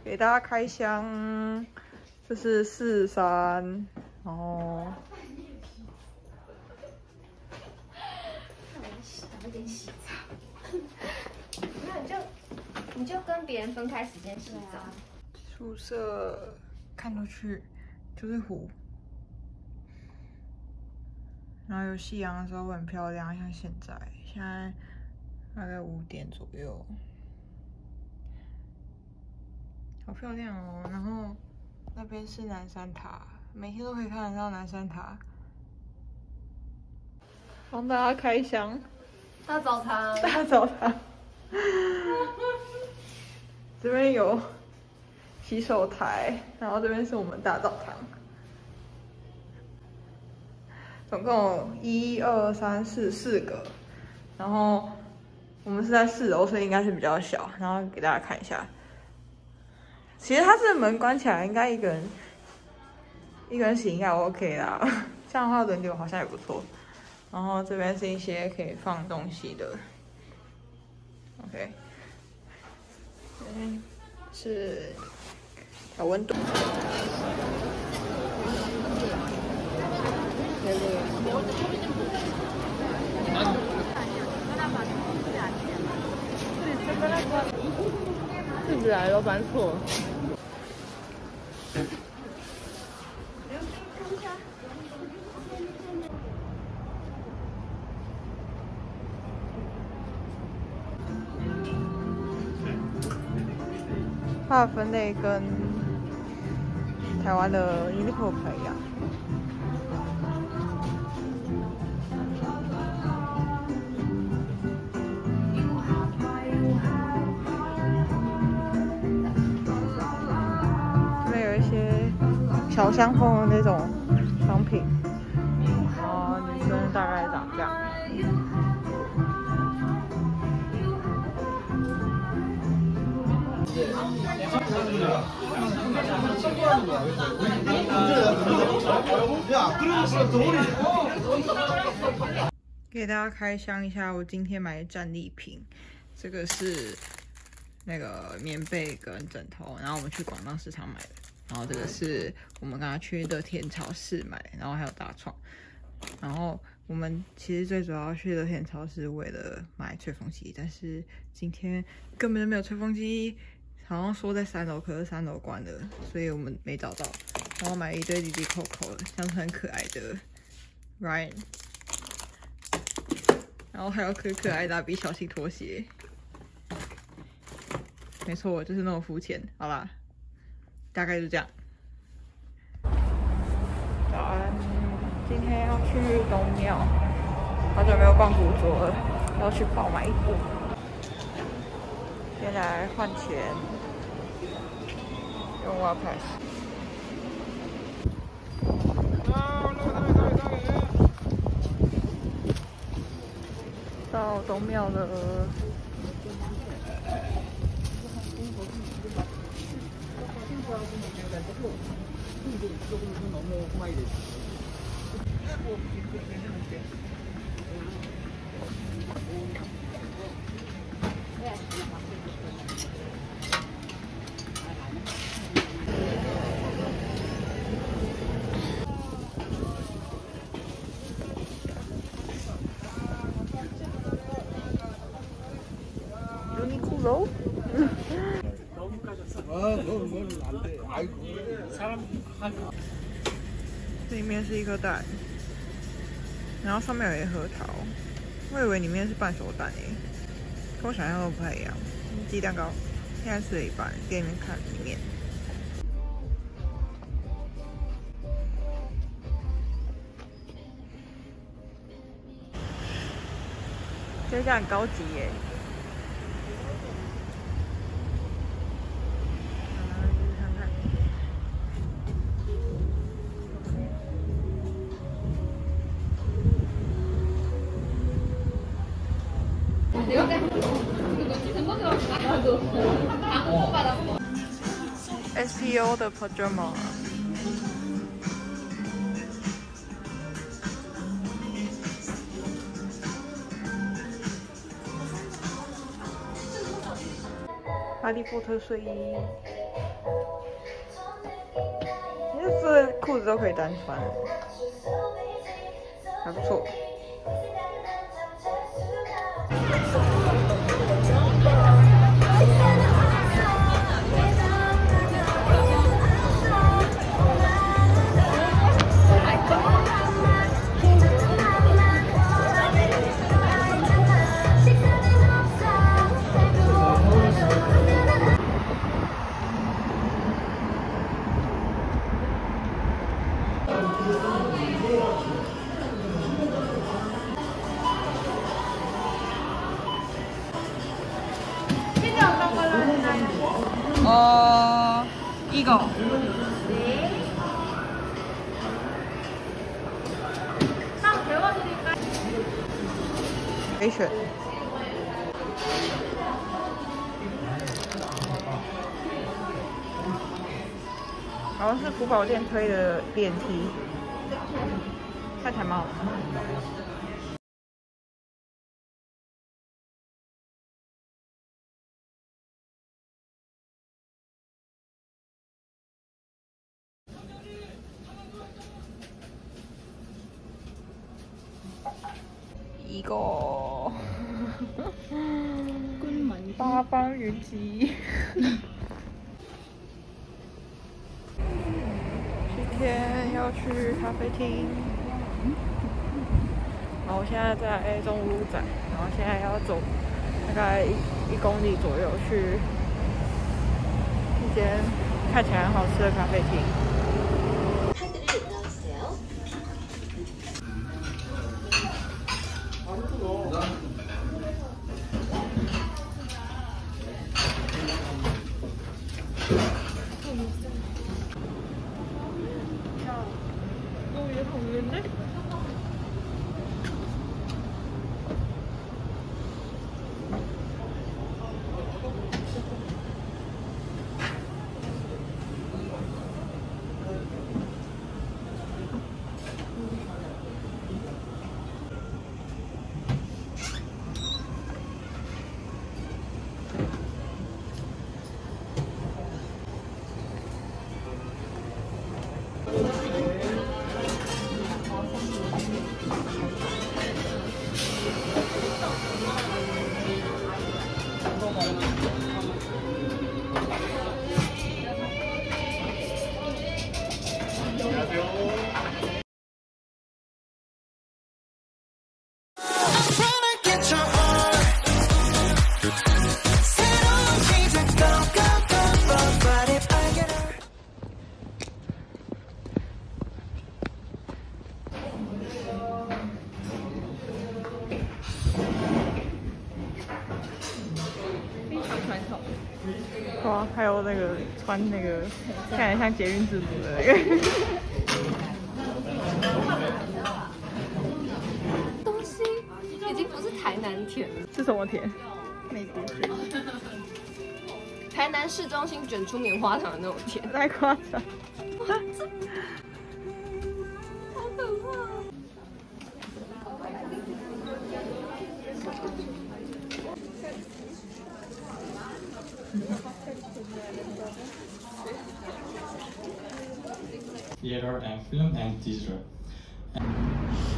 给大家开箱，这是43，然后有点洗澡。那你就跟别人分开时间洗澡。 宿舍看出去就是湖，然后有夕阳的时候会很漂亮，像现在大概5点左右。 好漂亮哦！然后那边是南山塔，每天都可以看得到南山塔。帮大家开箱， 大澡堂， 大澡堂。这边有洗手台，然后这边是我们大澡堂。总共1、2、3、4个，然后我们是在4楼，所以应该是比较小。然后给大家看一下。 其实它这门关起来，应该一个人洗应该 OK 啦。这样的话轮流好像也不错。然后这边是一些可以放东西的 ，OK。是调温度。自己来都搬错了。它的分类跟台湾的 Uniqlo 不太一样。这边有一些小香风的那种商品，然后女生大概长这样。 给大家开箱一下我今天买的战利品，这个是那个棉被跟枕头，然后我们去广纳市场买的。然后这个是我们刚刚去乐天超市买的，然后还有大创。然后我们其实最主要去乐天超市为了买吹风机，但是今天根本就没有吹风机。 好像说在3楼，可是3楼关了，所以我们没找到。然后买了一堆滴滴扣扣，像是很可爱的 Ryan， 然后还有可爱的蜡笔小新拖鞋。没错，就是那么肤浅。好啦，大概就这样。早安，今天要去东庙，好久没有逛古着了，要去爆买衣服。 先来换钱，用 WaPass。到东庙了。Uniqlo。这里面是一颗蛋，然后上面有一核桃，我以为里面是半熟蛋诶，跟我想象的不太一样。鸡蛋糕现在吃了一半，给你们看里面。这家很高级耶。 SPO 的 pajama， 哈利波特睡衣。 裤子都可以单穿，还不错。이거. 네. 딱 배워드릴까요? 可以选。好像是福宝店推的电梯，看起来蛮好看。이거八方云集。今天要去咖啡厅，然后现在在中路站，然后现在要走大概1公里左右去一间看起来很好吃的咖啡厅。 哇，还有那个穿那个看起来像捷运制服的那个东西已经不是台南甜了， 是什么甜？美国甜。 台南市中心卷出棉花糖的那种甜， 太夸张。 好可怕。 Theater and film and theater.